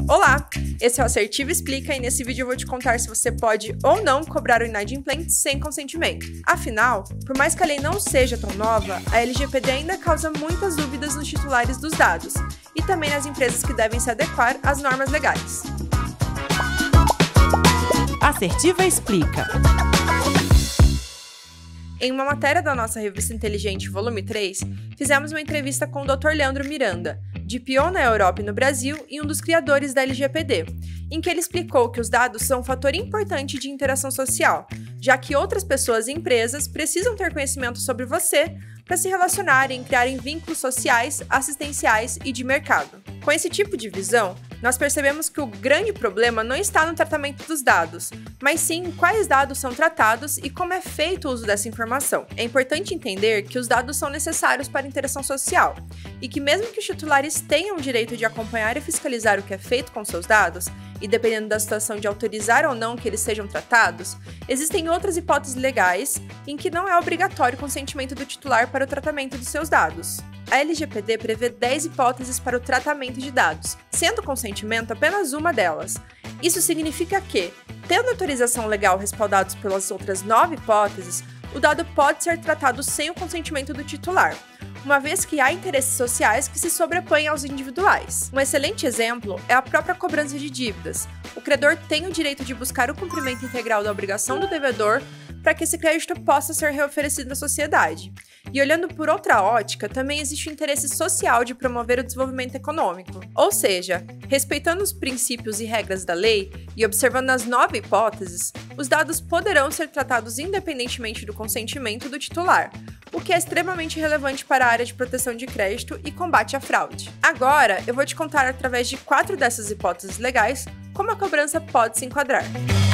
Olá, esse é o Assertiva Explica e nesse vídeo eu vou te contar se você pode ou não cobrar o inadimplente sem consentimento. Afinal, por mais que a lei não seja tão nova, a LGPD ainda causa muitas dúvidas nos titulares dos dados e também nas empresas que devem se adequar às normas legais. Assertiva Explica. Em uma matéria da nossa revista Inteligente, volume 3, fizemos uma entrevista com o Dr. Leandro Miranda, DPO na Europa e no Brasil e um dos criadores da LGPD, em que ele explicou que os dados são um fator importante de interação social, já que outras pessoas e empresas precisam ter conhecimento sobre você para se relacionarem e criarem vínculos sociais, assistenciais e de mercado. Com esse tipo de visão, nós percebemos que o grande problema não está no tratamento dos dados, mas sim em quais dados são tratados e como é feito o uso dessa informação. É importante entender que os dados são necessários para a interação social e que mesmo que os titulares tenham o direito de acompanhar e fiscalizar o que é feito com seus dados, e dependendo da situação de autorizar ou não que eles sejam tratados, existem outras hipóteses legais em que não é obrigatório o consentimento do titular para o tratamento de seus dados. A LGPD prevê 10 hipóteses para o tratamento de dados, sendo o consentimento apenas uma delas. Isso significa que, tendo autorização legal respaldados pelas outras 9 hipóteses, o dado pode ser tratado sem o consentimento do titular, uma vez que há interesses sociais que se sobrepõem aos individuais. Um excelente exemplo é a própria cobrança de dívidas. O credor tem o direito de buscar o cumprimento integral da obrigação do devedor para que esse crédito possa ser reoferecido à sociedade. E olhando por outra ótica, também existe o interesse social de promover o desenvolvimento econômico. Ou seja, respeitando os princípios e regras da lei e observando as 9 hipóteses, os dados poderão ser tratados independentemente do consentimento do titular, o que é extremamente relevante para a área de proteção de crédito e combate à fraude. Agora, eu vou te contar através de 4 dessas hipóteses legais como a cobrança pode se enquadrar.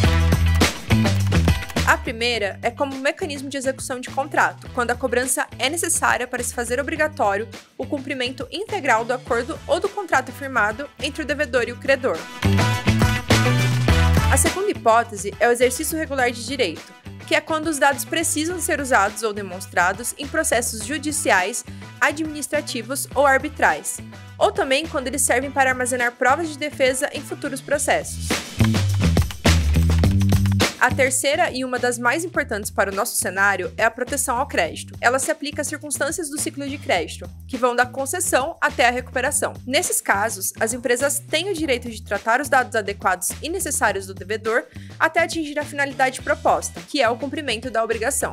A primeira é como mecanismo de execução de contrato, quando a cobrança é necessária para se fazer obrigatório o cumprimento integral do acordo ou do contrato firmado entre o devedor e o credor. A segunda hipótese é o exercício regular de direito, que é quando os dados precisam ser usados ou demonstrados em processos judiciais, administrativos ou arbitrais, ou também quando eles servem para armazenar provas de defesa em futuros processos. A terceira e uma das mais importantes para o nosso cenário é a proteção ao crédito. Ela se aplica às circunstâncias do ciclo de crédito, que vão da concessão até a recuperação. Nesses casos, as empresas têm o direito de tratar os dados adequados e necessários do devedor até atingir a finalidade proposta, que é o cumprimento da obrigação.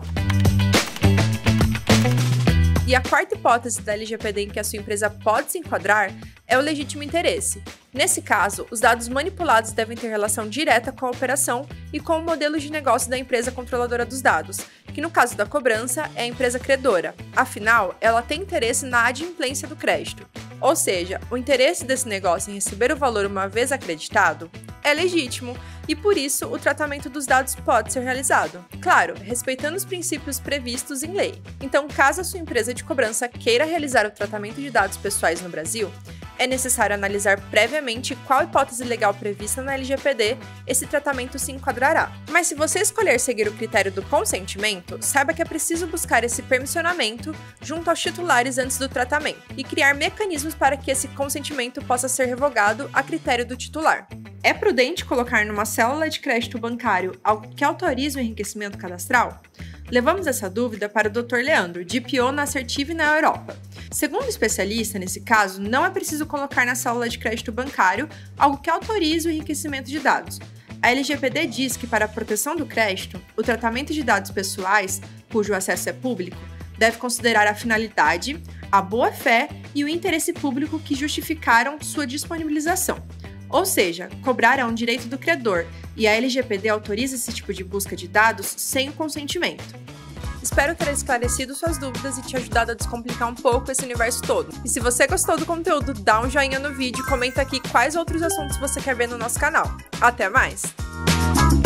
E a quarta hipótese da LGPD em que a sua empresa pode se enquadrar é o legítimo interesse. Nesse caso, os dados manipulados devem ter relação direta com a operação e com o modelo de negócio da empresa controladora dos dados, que no caso da cobrança é a empresa credora. Afinal, ela tem interesse na adimplência do crédito. Ou seja, o interesse desse negócio em receber o valor uma vez acreditado é legítimo e, por isso, o tratamento dos dados pode ser realizado. Claro, respeitando os princípios previstos em lei. Então, caso a sua empresa de cobrança queira realizar o tratamento de dados pessoais no Brasil, é necessário analisar previamente qual hipótese legal prevista na LGPD esse tratamento se enquadrará. Mas se você escolher seguir o critério do consentimento, saiba que é preciso buscar esse permissionamento junto aos titulares antes do tratamento e criar mecanismos para que esse consentimento possa ser revogado a critério do titular. É prudente colocar numa célula de crédito bancário algo que autorize o enriquecimento cadastral? Levamos essa dúvida para o Dr. Leandro, DPO na Assertiva e na Europa. Segundo o especialista, nesse caso, não é preciso colocar na célula de crédito bancário algo que autorize o enriquecimento de dados. A LGPD diz que, para a proteção do crédito, o tratamento de dados pessoais, cujo acesso é público, deve considerar a finalidade, a boa-fé e o interesse público que justificaram sua disponibilização. Ou seja, cobrar é um direito do credor, e a LGPD autoriza esse tipo de busca de dados sem o consentimento. Espero ter esclarecido suas dúvidas e te ajudado a descomplicar um pouco esse universo todo. E se você gostou do conteúdo, dá um joinha no vídeo e comenta aqui quais outros assuntos você quer ver no nosso canal. Até mais!